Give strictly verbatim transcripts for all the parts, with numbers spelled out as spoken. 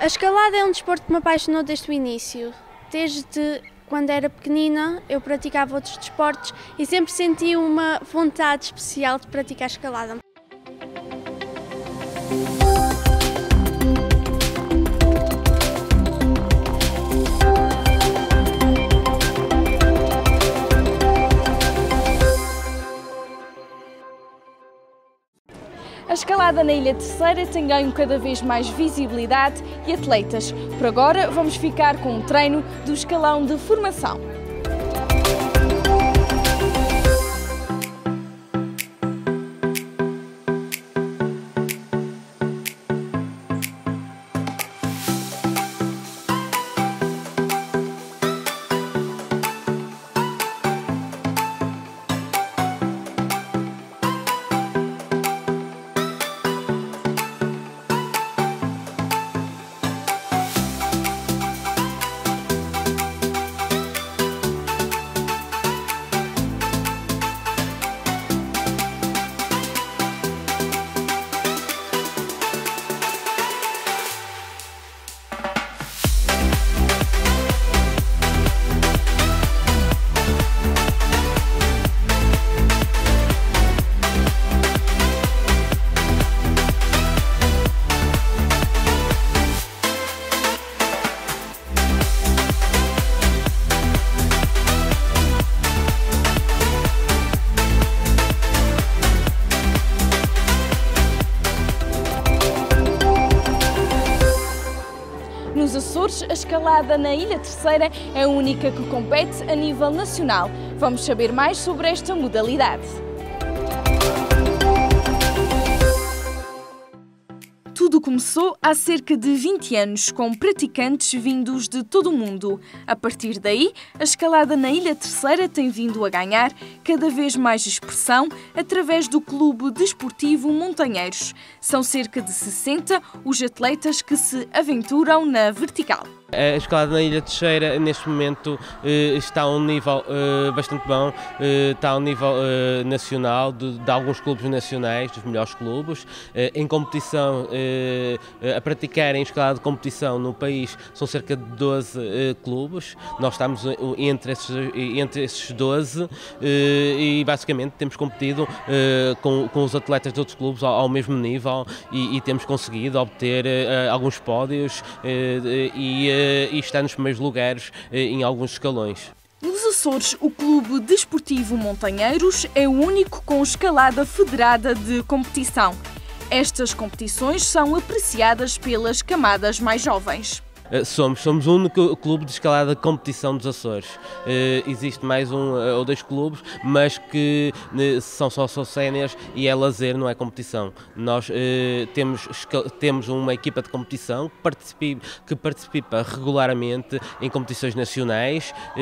A escalada é um desporto que me apaixonou desde o início. Desde quando era pequenina eu praticava outros desportos e sempre senti uma vontade especial de praticar escalada. A escalada na Ilha Terceira tem ganho cada vez mais visibilidade e atletas. Por agora, vamos ficar com um treino do escalão de formação. Nos Açores, a escalada na Ilha Terceira é a única que compete a nível nacional. Vamos saber mais sobre esta modalidade. Tudo começou há cerca de vinte anos, com praticantes vindos de todo o mundo. A partir daí, a escalada na Ilha Terceira tem vindo a ganhar cada vez mais expressão através do Clube Desportivo Montanheiros. São cerca de sessenta os atletas que se aventuram na vertical. A escalada na Ilha Terceira, neste momento, está a um nível bastante bom, está a um nível nacional, de, de alguns clubes nacionais, dos melhores clubes. Em competição, a praticarem escalada de competição no país, são cerca de doze clubes. Nós estamos entre esses, entre esses doze e, basicamente, temos competido com, com os atletas de outros clubes ao, ao mesmo nível e, e temos conseguido obter alguns pódios e e está nos primeiros lugares em alguns escalões. Nos Açores, o Clube Desportivo Montanheiros é o único com escalada federada de competição. Estas competições são apreciadas pelas camadas mais jovens. Somos, somos o único clube de escalada de competição dos Açores. Uh, existe mais um ou dois clubes, mas que uh, são só, só séniores e é lazer, não é competição. Nós uh, temos, temos uma equipa de competição que participa, que participa regularmente em competições nacionais uh,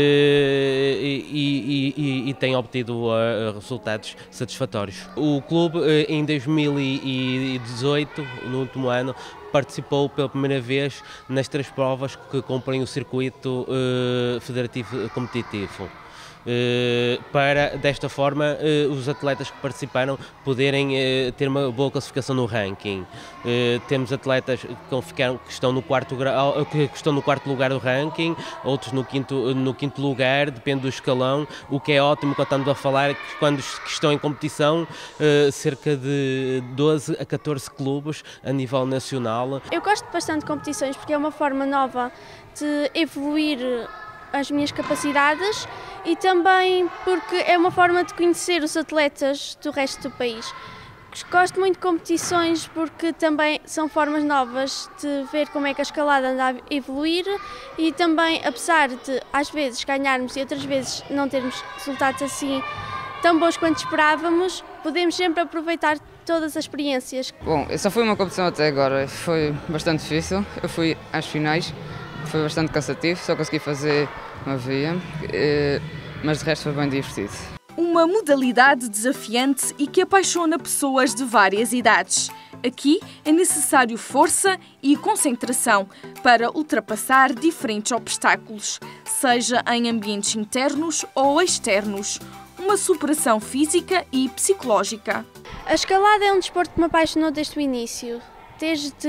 e, e, e, e tem obtido uh, resultados satisfatórios. O clube, uh, em dois mil e dezoito, no último ano, participou pela primeira vez nas três provas que compõem o circuito uh, federativo competitivo. Uh, para, desta forma, uh, os atletas que participaram poderem uh, ter uma boa classificação no ranking. Uh, temos atletas que, ficaram, que, estão no quarto grau, que estão no quarto lugar do ranking, outros no quinto, no quinto lugar, depende do escalão, o que é ótimo quando estamos a falar é que quando que estão em competição, uh, cerca de doze a catorze clubes a nível nacional. Eu gosto bastante de competições porque é uma forma nova de evoluir as minhas capacidades e também porque é uma forma de conhecer os atletas do resto do país. Gosto muito de competições porque também são formas novas de ver como é que a escalada anda a evoluir e também, apesar de às vezes ganharmos e outras vezes não termos resultados assim tão bons quanto esperávamos, podemos sempre aproveitar todas as experiências. Bom, só foi uma competição até agora, foi bastante difícil, eu fui às finais. Foi bastante cansativo, só consegui fazer uma via, mas de resto foi bem divertido. Uma modalidade desafiante e que apaixona pessoas de várias idades. Aqui é necessário força e concentração para ultrapassar diferentes obstáculos, seja em ambientes internos ou externos. Uma superação física e psicológica. A escalada é um desporto que me apaixonou desde o início. Desde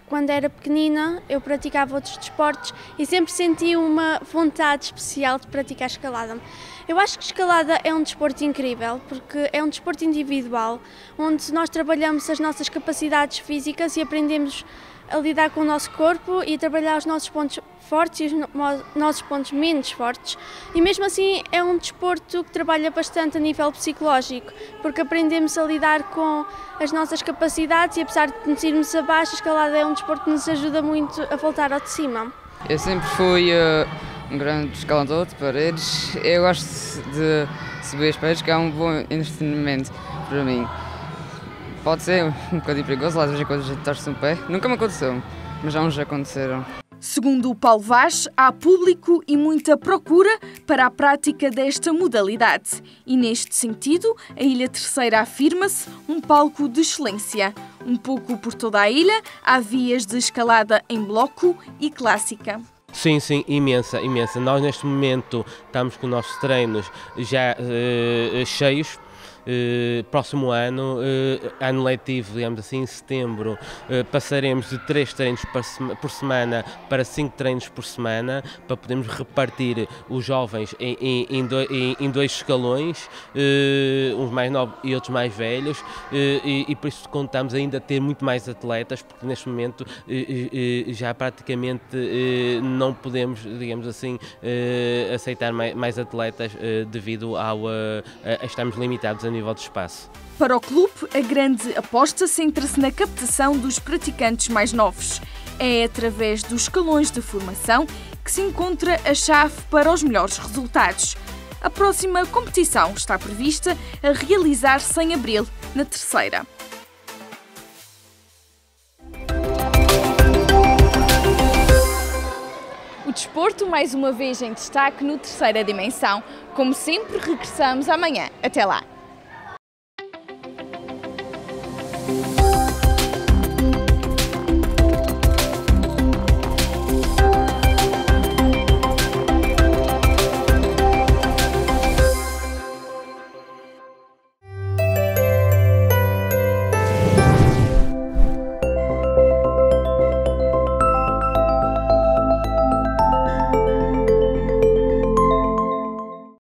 quando era pequenina, eu praticava outros desportos e sempre senti uma vontade especial de praticar escalada. Eu acho que escalada é um desporto incrível, porque é um desporto individual, onde nós trabalhamos as nossas capacidades físicas e aprendemos a lidar com o nosso corpo e a trabalhar os nossos pontos fortes e os nossos pontos menos fortes. E mesmo assim é um desporto que trabalha bastante a nível psicológico, porque aprendemos a lidar com as nossas capacidades e apesar de nos irmos abaixo, a escalada é um desporto que nos ajuda muito a voltar ao de cima. Eu sempre fui uh, um grande escalador de paredes. Eu gosto de subir as paredes, que é um bom entretenimento para mim. Pode ser um bocadinho perigoso, lá de vez em quando a gente torce um pé. Nunca me aconteceu, mas já uns já aconteceram. Segundo o Paulo Vaz, há público e muita procura para a prática desta modalidade. E neste sentido, a Ilha Terceira afirma-se um palco de excelência. Um pouco por toda a ilha, há vias de escalada em bloco e clássica. Sim, sim, imensa, imensa. Nós neste momento estamos com os nossos treinos já uh, cheios. Uh, próximo ano, uh, ano letivo, digamos assim, em setembro, uh, passaremos de três treinos por semana para cinco treinos por semana, para podermos repartir os jovens em, em, em, do, em, em dois escalões, uh, uns mais novos e outros mais velhos, uh, e, e por isso contamos ainda ter muito mais atletas, porque neste momento uh, uh, já praticamente uh, não podemos, digamos assim, uh, aceitar mais, mais atletas uh, devido ao, uh, a, a estarmos limitados a nível de espaço. Para o clube, a grande aposta centra-se na captação dos praticantes mais novos. É através dos escalões de formação que se encontra a chave para os melhores resultados. A próxima competição está prevista a realizar-se em abril, na Terceira. O desporto, mais uma vez em destaque no Terceira Dimensão. Como sempre, regressamos amanhã. Até lá!